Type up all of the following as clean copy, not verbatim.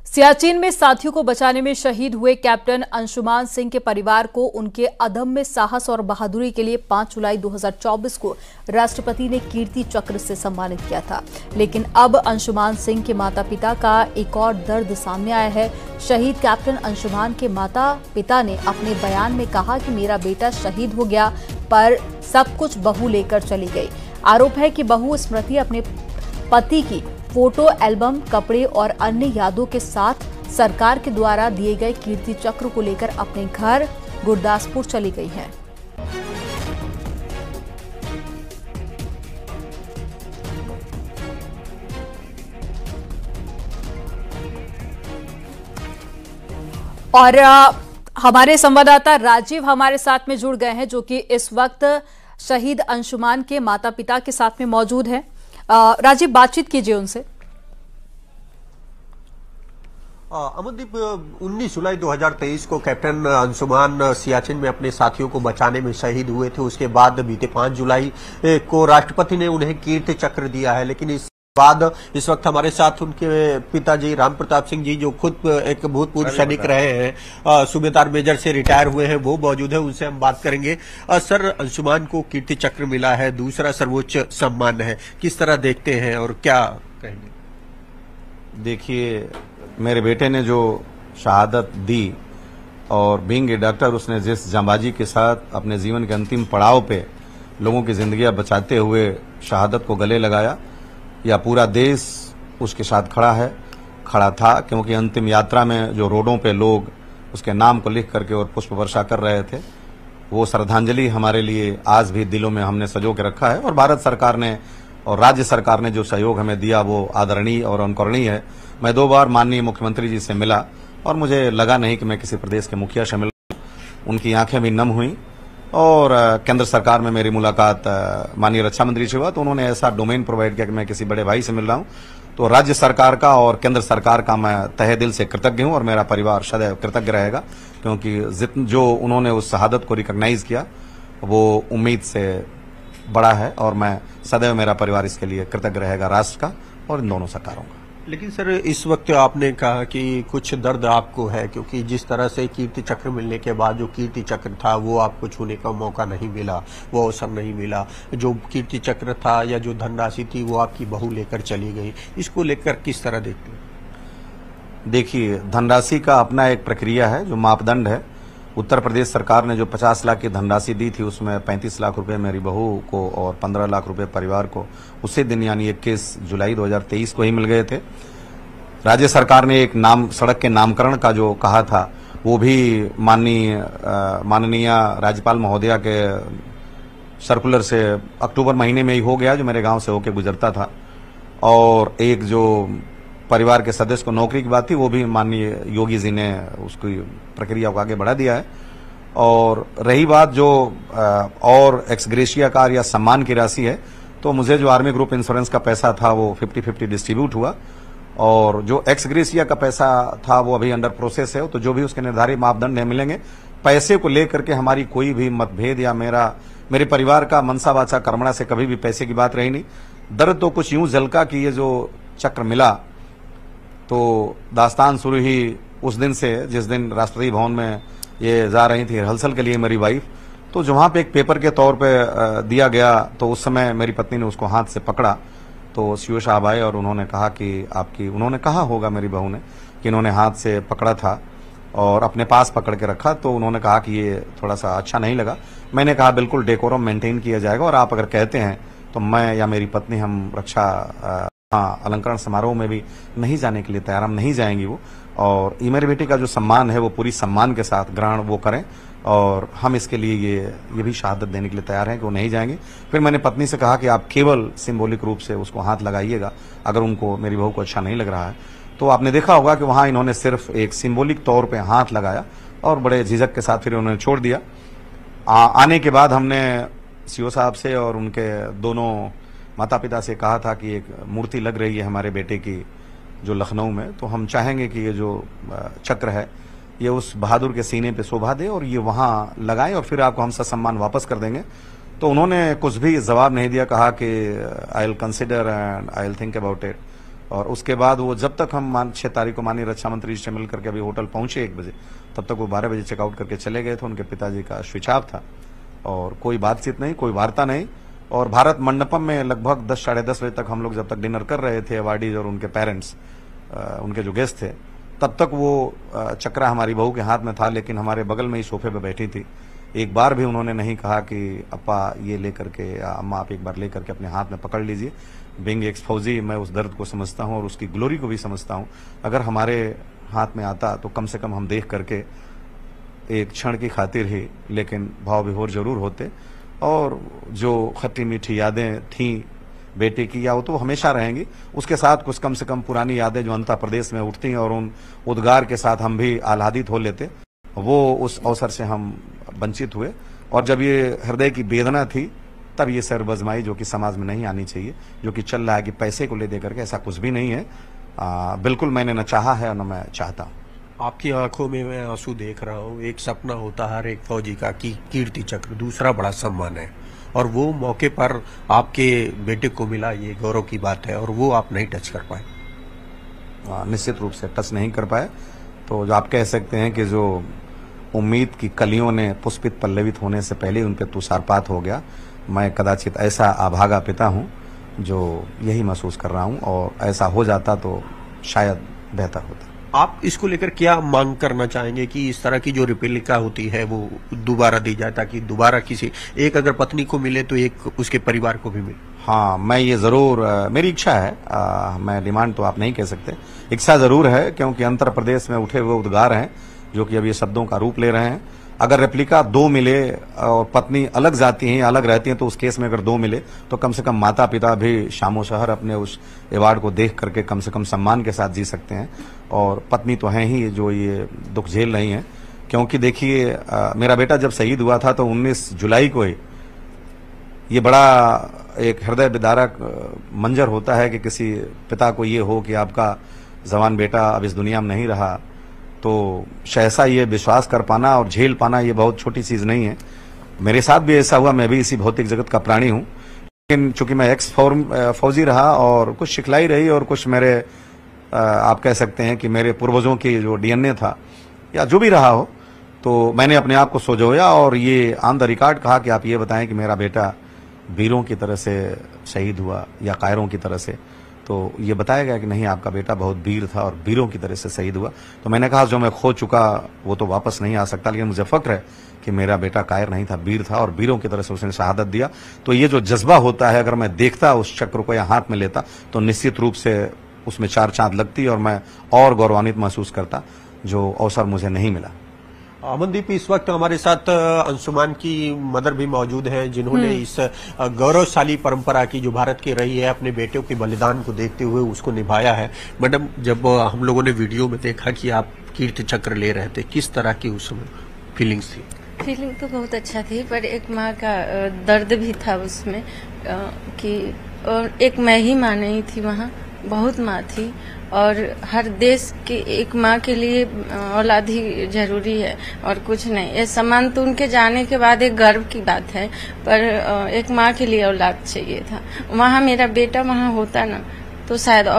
सियाचिन में साथियों को बचाने में शहीद हुए कैप्टन अंशुमान सिंह के परिवार को उनके अदम्य साहस और बहादुरी के लिए 5 जुलाई 2024 को राष्ट्रपति ने कीर्ति चक्र से सम्मानित किया था। लेकिन अब अंशुमान सिंह के माता पिता का एक और दर्द सामने आया है। शहीद कैप्टन अंशुमान के माता पिता ने अपने बयान में कहा कि मेरा बेटा शहीद हो गया, पर सब कुछ बहू लेकर चली गई। आरोप है कि बहू स्मृति अपने पति की फोटो एल्बम, कपड़े और अन्य यादों के साथ सरकार के द्वारा दिए गए कीर्ति चक्र को लेकर अपने घर गुरदासपुर चली गई हैं। और हमारे संवाददाता राजीव हमारे साथ में जुड़ गए हैं, जो कि इस वक्त शहीद अंशुमान के माता पिता के साथ में मौजूद हैं। राजीव, बातचीत कीजिए उनसे। अमनदीप, 19 जुलाई 2023 को कैप्टन अंशुमान सियाचिन में अपने साथियों को बचाने में शहीद हुए थे। उसके बाद बीते 5 जुलाई को राष्ट्रपति ने उन्हें कीर्ति चक्र दिया है। लेकिन इस बाद इस वक्त हमारे साथ उनके पिताजी राम प्रताप सिंह जी, जो खुद एक भूतपूर्व सैनिक रहे हैं, सूबेदार मेजर से रिटायर हुए हैं, वो मौजूद है। उनसे हम बात करेंगे। सर, अंशुमान को कीर्ति चक्र मिला है, दूसरा सर्वोच्च सम्मान है, किस तरह देखते हैं और क्या कहेंगे? देखिए, मेरे बेटे ने जो शहादत दी और बीइंग ए डॉक्टर उसने जिस जांबाजी के साथ अपने जीवन के अंतिम पड़ाव पे लोगों की जिंदगियां बचाते हुए शहादत को गले लगाया, या पूरा देश उसके साथ खड़ा था। क्योंकि अंतिम यात्रा में जो रोडों पे लोग उसके नाम को लिख करके और पुष्प वर्षा कर रहे थे, वो श्रद्धांजलि हमारे लिए आज भी दिलों में हमने सजो के रखा है। और भारत सरकार ने और राज्य सरकार ने जो सहयोग हमें दिया वो आदरणीय और अनुकरणीय है। मैं 2 बार माननीय मुख्यमंत्री जी से मिला और मुझे लगा नहीं कि मैं किसी प्रदेश के मुखिया से मिल, उनकी आंखें भी नम हुई। और केंद्र सरकार में मेरी मुलाकात माननीय रक्षा मंत्री से हुआ, तो उन्होंने ऐसा डोमेन प्रोवाइड किया कि मैं किसी बड़े भाई से मिल रहा हूं। तो राज्य सरकार का और केंद्र सरकार का मैं तहे दिल से कृतज्ञ हूं और मेरा परिवार सदैव कृतज्ञ रहेगा, क्योंकि जो उन्होंने उस शहादत को रिकॉग्नाइज किया वो उम्मीद से बड़ा है। और मैं सदैव, मेरा परिवार इसके लिए कृतज्ञ रहेगा, राष्ट्र का और इन दोनों सरकारों का। लेकिन सर, इस वक्त आपने कहा कि कुछ दर्द आपको है, क्योंकि जिस तरह से कीर्ति चक्र मिलने के बाद जो कीर्ति चक्र था वो आपको छूने का मौका नहीं मिला, वो अवसर नहीं मिला। जो कीर्ति चक्र था या जो धनराशि थी वो आपकी बहू लेकर चली गई। इसको लेकर किस तरह देखते हैं? देखिए, धनराशि का अपना एक प्रक्रिया है, जो मापदंड है। उत्तर प्रदेश सरकार ने जो 50 लाख की धनराशि दी थी, उसमें 35 लाख रुपए मेरी बहू को और 15 लाख रुपए परिवार को उसी दिन यानी 21 जुलाई 2023 को ही मिल गए थे। राज्य सरकार ने एक सड़क के नामकरण का जो कहा था, वो भी माननीय राज्यपाल महोदया के सर्कुलर से अक्टूबर महीने में ही हो गया, जो मेरे गांव से होकर गुजरता था। और एक जो परिवार के सदस्य को नौकरी की बात थी, वो भी माननीय योगी जी ने उसकी प्रक्रिया को आगे बढ़ा दिया है। और रही बात जो और एक्स ग्रेशिया कार या सम्मान की राशि है, तो मुझे जो आर्मी ग्रुप इंश्योरेंस का पैसा था वो 50-50 डिस्ट्रीब्यूट हुआ। और जो एक्स ग्रेशिया का पैसा था वो अभी अंडर प्रोसेस है, तो जो भी उसके निर्धारित मापदंड मिलेंगे। पैसे को लेकर के हमारी कोई भी मतभेद या मेरे परिवार का मनसा वाचा कर्मणा से कभी भी पैसे की बात रही नहीं। दर्द तो कुछ यूं झलका कि ये जो चक्र मिला, तो दास्तान शुरू ही उस दिन से जिस दिन राष्ट्रपति भवन में ये जा रही थी रिहर्सल के लिए मेरी वाइफ, तो जो वहां पे एक पेपर के तौर पे दिया गया, तो उस समय मेरी पत्नी ने उसको हाथ से पकड़ा। तो सीओ साहब आए और उन्होंने कहा कि उन्होंने कहा होगा मेरी बहू ने कि इन्होंने हाथ से पकड़ा था और अपने पास पकड़ के रखा, तो उन्होंने कहा कि ये थोड़ा सा अच्छा नहीं लगा। मैंने कहा बिल्कुल डेकोरम मेंटेन किया जाएगा, और आप अगर कहते हैं तो मैं या मेरी पत्नी हम रक्षा अलंकरण समारोह में भी नहीं जाने के लिए तैयार, हम नहीं जाएंगी वो। और ये मेरे बेटे का जो सम्मान है वो पूरी सम्मान के साथ ग्रहण वो करें, और हम इसके लिए ये भी शहादत देने के लिए तैयार हैं कि वो नहीं जाएंगे। फिर मैंने पत्नी से कहा कि आप केवल सिंबॉलिक रूप से उसको हाथ लगाइएगा, अगर उनको, मेरी बहू को अच्छा नहीं लग रहा है। तो आपने देखा होगा कि वहां इन्होंने सिर्फ एक सिंबॉलिक तौर पर हाथ लगाया और बड़े झिझक के साथ फिर उन्होंने छोड़ दिया। आने के बाद हमने सीओ साहब से और उनके दोनों माता पिता से कहा था कि एक मूर्ति लग रही है हमारे बेटे की जो लखनऊ में, तो हम चाहेंगे कि ये जो चक्र है ये उस बहादुर के सीने पे शोभा दे और ये वहां लगाएं, और फिर आपको हम सम्मान वापस कर देंगे। तो उन्होंने कुछ भी जवाब नहीं दिया, कहा कि I will consider and I will think about it. और उसके बाद वो जब तक हम 6 तारीख को माननीय रक्षा मंत्री जी से मिल करके अभी होटल पहुंचे 1 बजे, तब तक वो 12 बजे चेकआउट करके चले गए थे। उनके पिताजी का स्विच ऑफ था और कोई बातचीत नहीं, कोई वार्ता नहीं। और भारत मंडपम में लगभग 10 साढ़े 10 बजे तक हम लोग जब तक डिनर कर रहे थे, अवार्डीज और उनके पेरेंट्स, उनके जो गेस्ट थे, तब तक वो चक्रा हमारी बहू के हाथ में था, लेकिन हमारे बगल में ही सोफे पे बैठी थी। एक बार भी उन्होंने नहीं कहा कि अप्पा ये लेकर के या अम्मा आप एक बार लेकर के अपने हाथ में पकड़ लीजिए। बीइंग एक्स फौजी मैं उस दर्द को समझता हूं और उसकी ग्लोरी को भी समझता हूं। अगर हमारे हाथ में आता तो कम से कम हम देख करके एक क्षण की खातिर ही लेकिन भाव विभोर जरूर होते। और जो खट्टी मीठी यादें थीं बेटे की, या वो तो हमेशा रहेंगी, उसके साथ कुछ कम से कम पुरानी यादें जो अंतर प्रदेश में उठती हैं और उन उद्गार के साथ हम भी आह्लादित हो लेते, वो उस अवसर से हम वंचित हुए। और जब ये हृदय की वेदना थी तब ये सरबजमाई जो कि समाज में नहीं आनी चाहिए, जो कि चल रहा है कि पैसे को ले दे करके, ऐसा कुछ भी नहीं है। बिल्कुल मैंने न चाहा है और न मैं चाहता हूँ। आपकी आंखों में मैं आंसू देख रहा हूँ। एक सपना होता है हर एक फौजी का कि कीर्ति चक्र दूसरा बड़ा सम्मान है, और वो मौके पर आपके बेटे को मिला, ये गौरव की बात है, और वो आप नहीं टच कर पाए। निश्चित रूप से टच नहीं कर पाए। तो जो आप कह सकते हैं कि जो उम्मीद की कलियों ने पुष्पित पल्लवित होने से पहले उन पर तुषारपात हो गया, मैं कदाचित ऐसा अभागा पिता हूं जो यही महसूस कर रहा हूं, और ऐसा हो जाता तो शायद बेहतर होता। आप इसको लेकर क्या मांग करना चाहेंगे कि इस तरह की जो रिपेलिका होती है वो दोबारा दी जाए, ताकि दोबारा किसी एक अगर पत्नी को मिले तो एक उसके परिवार को भी मिले? हाँ, मैं ये जरूर, मेरी इच्छा है, मैं डिमांड तो आप नहीं कह सकते, इच्छा जरूर है, क्योंकि आंध्र प्रदेश में उठे हुए उद्गार हैं जो कि अब ये शब्दों का रूप ले रहे हैं। अगर रेप्लिका 2 मिले और पत्नी अलग जाती हैं, अलग रहती हैं, तो उस केस में अगर 2 मिले तो कम से कम माता पिता भी शामो शहर अपने उस अवार्ड को देख करके कम से कम सम्मान के साथ जी सकते हैं। और पत्नी तो हैं ही जो ये दुख झेल रही हैं, क्योंकि देखिए मेरा बेटा जब शहीद हुआ था तो 19 जुलाई को ही ये बड़ा एक हृदय विदारक मंजर होता है कि किसी पिता को ये हो कि आपका जवान बेटा अब इस दुनिया में नहीं रहा। तो सहसा ये विश्वास कर पाना और झेल पाना ये बहुत छोटी चीज नहीं है। मेरे साथ भी ऐसा हुआ, मैं भी इसी भौतिक जगत का प्राणी हूं, लेकिन चूंकि मैं एक्स फौजी रहा और कुछ सिखलाई रही और कुछ मेरे आप कह सकते हैं कि मेरे पूर्वजों की जो डीएनए था या जो भी रहा हो, तो मैंने अपने आप को संजोया और ये ऑन द रिकॉर्ड कहा कि आप ये बताएं कि मेरा बेटा वीरों की तरह से शहीद हुआ या कायरों की तरह से। तो ये बताया गया कि नहीं, आपका बेटा बहुत वीर था और वीरों की तरह से शहीद हुआ। तो मैंने कहा जो मैं खो चुका वो तो वापस नहीं आ सकता, लेकिन मुझे फक्र है कि मेरा बेटा कायर नहीं था, वीर था और वीरों की तरह से उसने शहादत दिया। तो ये जो जज्बा होता है, अगर मैं देखता उस चक्र को या हाथ में लेता तो निश्चित रूप से उसमें 4 चांद लगती और मैं और गौरवान्वित महसूस करता, जो अवसर मुझे नहीं मिला। अमनदीप, इस वक्त हमारे साथ अंशुमान की मदर भी मौजूद हैं, जिन्होंने इस गौरवशाली परंपरा की जो भारत की रही है, अपने बेटों के बलिदान को देखते हुए उसको निभाया है। मैडम, जब हम लोगों ने वीडियो में देखा कि आप कीर्ति चक्र ले रहे थे, किस तरह की उस समय फीलिंग्स थी? फीलिंग तो बहुत अच्छा थी, पर एक माँ का दर्द भी था उसमें कि और एक मैं ही माँ नहीं थी, वहाँ बहुत माँ थी। और हर देश की एक माँ के लिए औलाद ही जरूरी है और कुछ नहीं। ये सम्मान तो उनके जाने के बाद एक गर्व की बात है, पर एक माँ के लिए औलाद चाहिए था। वहाँ मेरा बेटा वहाँ होता ना तो शायद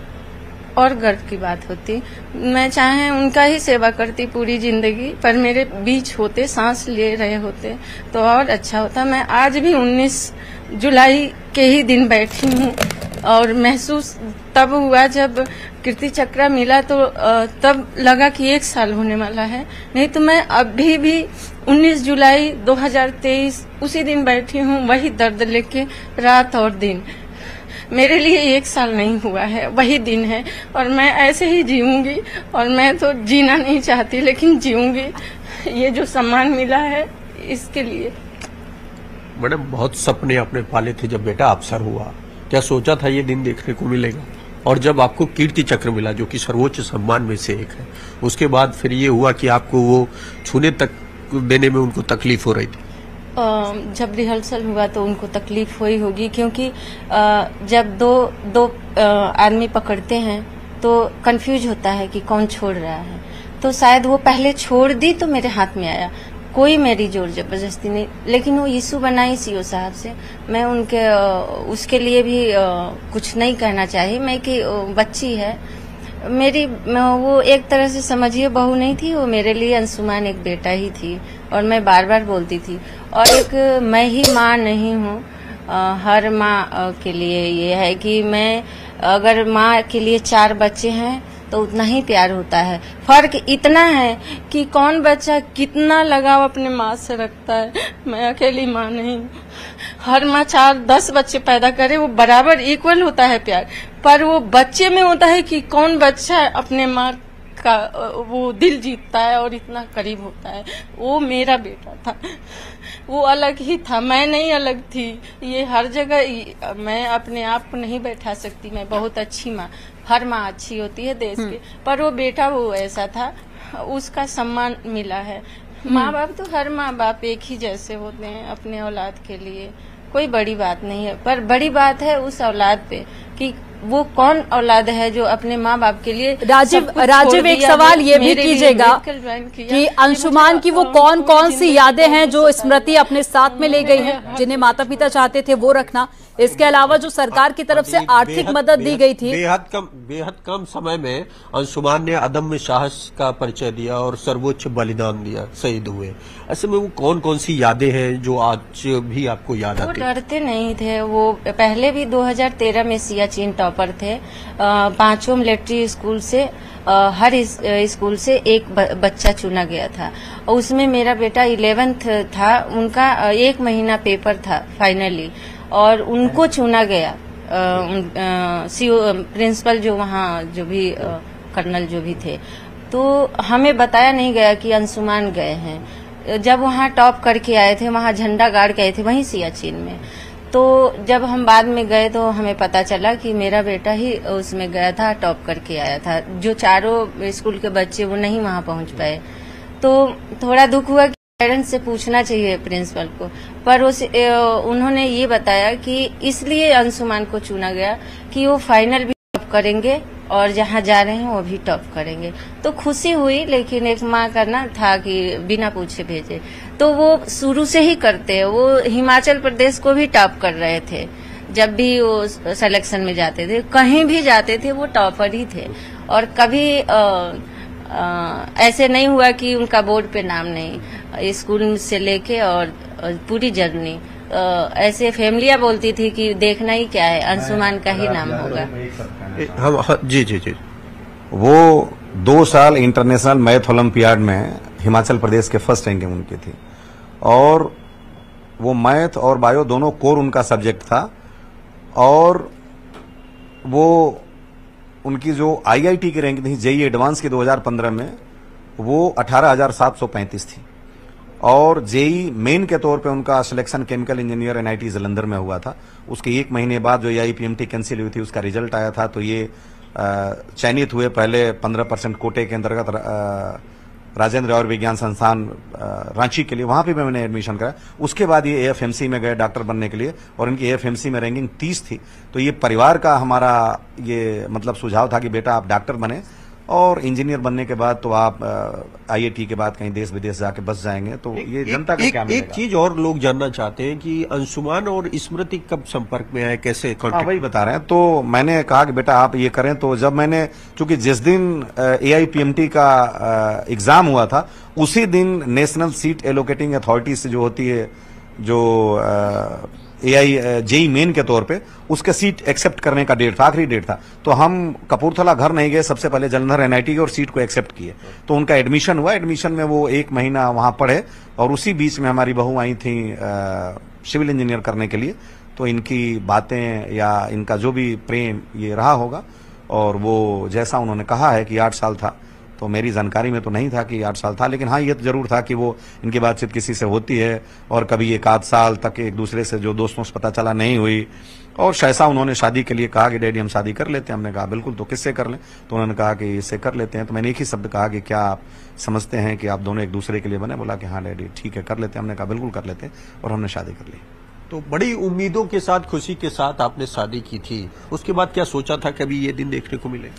और गर्व की बात होती। मैं चाहे उनका ही सेवा करती पूरी जिंदगी, पर मेरे बीच होते, सांस ले रहे होते तो और अच्छा होता। मैं आज भी 19 जुलाई के ही दिन बैठी हूँ और महसूस तब हुआ जब कीर्ति चक्र मिला, तो तब लगा कि 1 साल होने वाला है। नहीं तो मैं अभी भी 19 जुलाई 2023 उसी दिन बैठी हूँ, वही दर्द लेके रात और दिन। मेरे लिए 1 साल नहीं हुआ है, वही दिन है और मैं ऐसे ही जीऊंगी। और मैं तो जीना नहीं चाहती लेकिन जीऊंगी। ये जो सम्मान मिला है इसके लिए। मैडम, बहुत सपने अपने पाले थे जब बेटा अफसर हुआ, क्या सोचा था ये दिन देखने को मिलेगा? और जब आपको कीर्ति चक्र मिला जो कि सर्वोच्च सम्मान में से एक है, उसके बाद फिर ये हुआ कि आपको वो छूने तक देने में उनको तकलीफ हो रही थी? जब रिहर्सल हुआ तो उनको तकलीफ हुई होगी, क्योंकि जब दो आदमी पकड़ते हैं तो कंफ्यूज होता है कि कौन छोड़ रहा है। तो शायद वो पहले छोड़ दी तो मेरे हाथ में आया, कोई मेरी जोर जबरदस्ती नहीं, लेकिन वो इशू बनाई सीओ साहब से। मैं उनके उसके लिए भी कुछ नहीं कहना चाहिए मैं कि बच्ची है मेरी, वो एक तरह से समझिए बहू नहीं थी, वो मेरे लिए अंशुमान एक बेटा ही थी। और मैं बार बार बोलती थी, और एक मैं ही माँ नहीं हूँ, हर माँ के लिए ये है कि मैं अगर माँ के लिए 4 बच्चे हैं तो उतना ही प्यार होता है। फर्क इतना है कि कौन बच्चा कितना लगाव अपने माँ से रखता है। मैं अकेली माँ नहीं, हर माँ 4-10 बच्चे पैदा करे वो बराबर इक्वल होता है प्यार, पर वो बच्चे में होता है कि कौन बच्चा अपने माँ का वो दिल जीतता है और इतना करीब होता है। वो मेरा बेटा था, वो अलग ही था, मैं नहीं अलग थी। ये हर जगह मैं अपने आप को नहीं बैठा सकती, मैं बहुत अच्छी माँ, हर माँ अच्छी होती है देश के, पर वो बेटा वो ऐसा था, उसका सम्मान मिला है। माँ बाप तो हर माँ बाप एक ही जैसे होते हैं अपने औलाद के लिए, कोई बड़ी बात नहीं है। पर बड़ी बात है उस औलाद पे कि वो कौन औलाद है जो अपने माँ बाप के लिए। राजीव एक सवाल ये भी कीजिएगा कि अंशुमान की वो कौन कौन सी यादें हैं जो स्मृति अपने साथ में ले गई है, जिन्हें माता पिता चाहते थे वो रखना, इसके अलावा जो सरकार की तरफ से आर्थिक मदद दी गई थी। बेहद कम समय में अंशुमान ने अदम्य साहस का परिचय दिया और सर्वोच्च बलिदान दिया, शहीद हुए। ऐसे में वो कौन कौन सी यादें हैं जो आज भी आपको याद आती? वो डरते नहीं थे, वो पहले भी 2013 में सियाचिन टॉपर थे। 5 मिलिट्री स्कूल से हर स्कूल से एक बच्चा चुना गया था, और उसमें मेरा बेटा 11th था। उनका 1 महीना पेपर था फाइनली, और उनको चुना गया। सीओ प्रिंसिपल जो वहाँ जो भी कर्नल जो भी थे, तो हमें बताया नहीं गया कि अंशुमान गए हैं। जब वहाँ टॉप करके आए थे, वहाँ झंडा गाड़ के आए थे वहीं सियाचिन में, तो जब हम बाद में गए तो हमें पता चला कि मेरा बेटा ही उसमें गया था, टॉप करके आया था। जो चारों स्कूल के बच्चे वो नहीं वहाँ पहुँच पाए, तो थोड़ा दुख हुआ कि पेरेंट्स से पूछना चाहिए प्रिंसिपल को, पर उन्होंने ये बताया कि इसलिए अंशुमान को चुना गया कि वो फाइनल भी टॉप करेंगे और जहाँ जा रहे हैं वो भी टॉप करेंगे। तो खुशी हुई, लेकिन एक माँ का ना था कि बिना पूछे भेजे, तो वो शुरू से ही करते हैं। वो हिमाचल प्रदेश को भी टॉप कर रहे थे, जब भी वो सिलेक्शन में जाते थे, कहीं भी जाते थे वो टॉपर ही थे। और कभी ऐसे नहीं हुआ कि उनका बोर्ड पे नाम नहीं, स्कूल से लेके और पूरी जर्नी ऐसे फैमिलियां बोलती थी कि देखना ही क्या है, अंशुमान का ही नाम होगा। जी। वो 2 साल इंटरनेशनल मैथ ओलंपियाड में हिमाचल प्रदेश के फर्स्ट रैंकिंग उनकी थी, और वो मैथ और बायो दोनों कोर उनका सब्जेक्ट था। और वो उनकी जो आईआईटी की रैंकिंग थी जेईई एडवांस की 2015 में, वो 18,735 थी। और जेई मेन के तौर पे उनका selection chemical engineer NIT Jalandhar में हुआ था। उसके 1 महीने बाद जो एआईपीएमटी कैंसिल हुई थी, उसका रिजल्ट आया था, तो ये चयनित हुए। पहले 15% कोटे के अंतर्गत राजेंद्र और विज्ञान संस्थान रांची के लिए, वहां पे मैंने एडमिशन कराया। उसके बाद ये एएफएमसी में गए डॉक्टर बनने के लिए, और इनकी एएफएमसी में रैंकिंग 30 थी। तो ये परिवार का हमारा ये मतलब सुझाव था कि बेटा आप डॉक्टर बने, और इंजीनियर बनने के बाद तो आप आईआईटी के बाद कहीं देश विदेश जाके बस जाएंगे। तो ये जनता का क्या मिलेगा? एक चीज और लोग जानना चाहते हैं कि अंशुमान और स्मृति कब संपर्क में आए, कैसे कांटेक्ट? वही बता रहे हैं। तो मैंने कहा कि बेटा आप ये करें, तो जब मैंने, चूंकि जिस दिन एआईपीएमटी का एग्जाम हुआ था, उसी दिन नेशनल सीट एलोकेटिंग अथॉरिटी से जो होती है, जो जेई मेन के तौर पे, उसके सीट एक्सेप्ट करने का डेट था, आखिरी डेट था। तो हम कपूरथला घर नहीं गए, सबसे पहले जलंधर एनआईटी और सीट को एक्सेप्ट किए। तो उनका एडमिशन हुआ, एडमिशन में वो 1 महीना वहां पढ़े, और उसी बीच में हमारी बहू आई थी सिविल इंजीनियर करने के लिए। तो इनकी बातें या इनका जो भी प्रेम ये रहा होगा, और वो जैसा उन्होंने कहा है कि 8 साल था, तो मेरी जानकारी में तो नहीं था कि 8 साल था, लेकिन हाँ ये तो जरूर था कि वो इनकी बातचीत किसी से होती है, और कभी 1 साल तक एक दूसरे से जो दोस्तों से पता चला नहीं हुई। और शायसा उन्होंने शादी के लिए कहा कि डैडी हम शादी कर लेते हैं। हमने कहा बिल्कुल, तो किससे कर लें? तो उन्होंने कहा कि इससे कर लेते हैं। तो मैंने एक ही शब्द कहा कि क्या आप समझते हैं कि आप दोनों एक दूसरे के लिए बने? बोला कि हाँ डैडी ठीक है कर लेते हैं। हमने कहा बिल्कुल कर लेते हैं, और हमने शादी कर ली। तो बड़ी उम्मीदों के साथ, खुशी के साथ आपने शादी की थी, उसके बाद क्या सोचा था कभी ये दिन देखने को मिलेगा?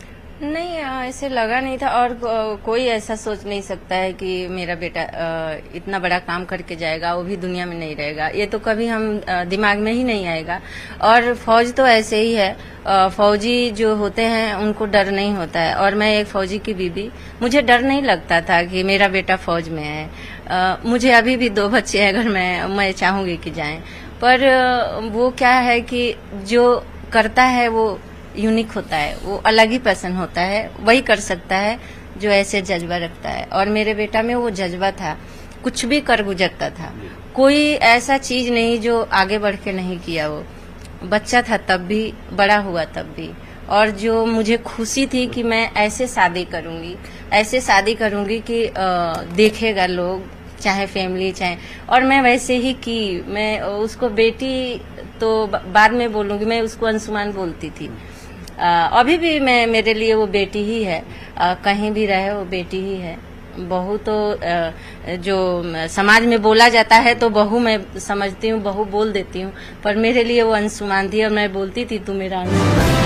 नहीं, ऐसे लगा नहीं था। और कोई ऐसा सोच नहीं सकता है कि मेरा बेटा इतना बड़ा काम करके जाएगा, वो भी दुनिया में नहीं रहेगा। ये तो कभी हम दिमाग में ही नहीं आएगा। और फौज तो ऐसे ही है, फौजी जो होते हैं उनको डर नहीं होता है। और मैं एक फौजी की बीबी, मुझे डर नहीं लगता था कि मेरा बेटा फौज में है। मुझे अभी भी 2 बच्चे हैं, अगर मैं चाहूंगी कि जाएं। पर वो क्या है कि जो करता है वो यूनिक होता है, वो अलग ही पर्सन होता है, वही कर सकता है जो ऐसे जज्बा रखता है। और मेरे बेटा में वो जज्बा था, कुछ भी कर गुजरता था। कोई ऐसा चीज नहीं जो आगे बढ़ के नहीं किया। वो बच्चा था तब भी, बड़ा हुआ तब भी। और जो मुझे खुशी थी कि मैं ऐसे शादी करूंगी कि देखेगा लोग, चाहे फैमिली चाहे। और मैं वैसे ही की। मैं उसको बेटी तो बाद में बोलूंगी, मैं उसको अंशुमान बोलती थी। अभी भी मेरे लिए वो बेटी ही है। कहीं भी रहे वो बेटी ही है। बहू तो जो समाज में बोला जाता है तो बहू मैं समझती हूँ, बहू बोल देती हूँ, पर मेरे लिए वो अंशुमान थी। और मैं बोलती थी तू मेरा अंशुमान।